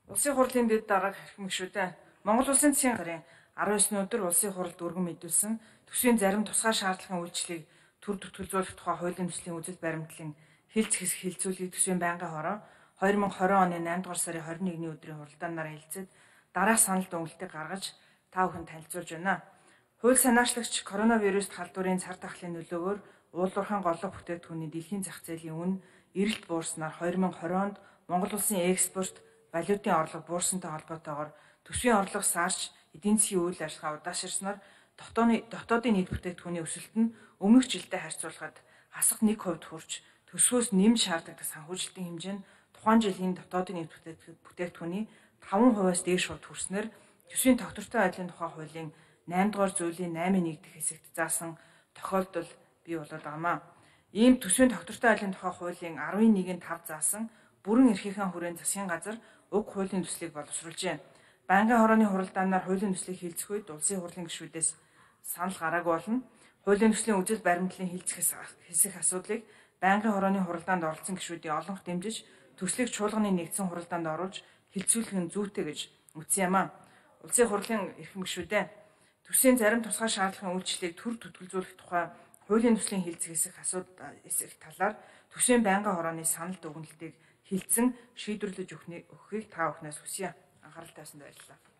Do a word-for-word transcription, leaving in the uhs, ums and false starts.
Улсын хурлын дэд дарга хэрхмэгшүүдээ Монгол Улсын засгийн газрын арван есний өдөр улсын хурлд өргөн мэдүүлсэн төсвийн зарим тусгай шаардлагын үйлчлэгийг төр төлөвлөх тухай хуулийн төслийн үзэл баримтлалын хэлц хэлцүүлгийг төсвийн байнгын хороо хоёр мың хорин оны наймдугаар сарын хорин нэгний өдрийн хуралдаанаар хэлцээд дараах санал дүгнэлтийг гаргаж та бүхэнд танилцуулж байна. Хууль санаачлагч коронавируст халдварын цар тахлын нөлөөгөөр уулуурхайн голлог бүтээгдэхүүний дэлхийн зах зээлийн үн эрэлт буурснаар хоёр мың хорин онд Монгол Улсын экспорт валютын орлого буурсантай холбоотойгоор төсвийн орлого саарч эдийн засгийн үйл ажиллагаа удаашрснаар дотоодын нийт бүтээгдэхүүний өсөлт нь өмнөх жилдээ харьцуулахад хасах нэг хувьд хүрч төсвөөс нэмж шаардлагатай санхүүжилтийн хэмжээ нь тухайн жилийн дотоодын нийт бүтээгдэхүүний таван хувиас дээш хувьд хүрснээр төсвийн тогтвортой байдлын тухай хуулийн наймдугаар зүйлийн наймын нэг дэх хэсэгт заасан тохиолдол бий болоод байгаамаа. Ийм төсвийн тогтвортой байдлын тухай хуулийн арван нэгний тав заасан бүрэн эрхийнхээ хүрээнд засгийн газар уг хуулийн төслийг боловсруулжээ. Байнгын хорооны хуралдаанаар хуулийн төслийг хэлцэх үед улсын хурлын гишүүдээс санал гараагүй болно. Хуулийн төслийн үзэл баримтлалын хэлцэх асуудлыг байнгын хорооны хуралдаанд оролцсон гишүүдийн олонх дэмжиж төслийг чуулганы нэгдсэн хуралдаанд оруулж хэлцүүлэх нь зүйтэй гэж үзсэн юм а. Улсын хурлын эрхэм гишүүдээ төсвийн зарим тусгай шаардлагын үйлчлэлийг төр төлөвлөх тухай хуулийн төслийн хэлцэх хэсэг асуудал талаар төсвийн байнгын хорооны санал дүгнэлтийг хэлцэн шийдвэрлэж өгөхийг та бүхнээс хүсье. Анхаарал тавьсанд баярлалаа.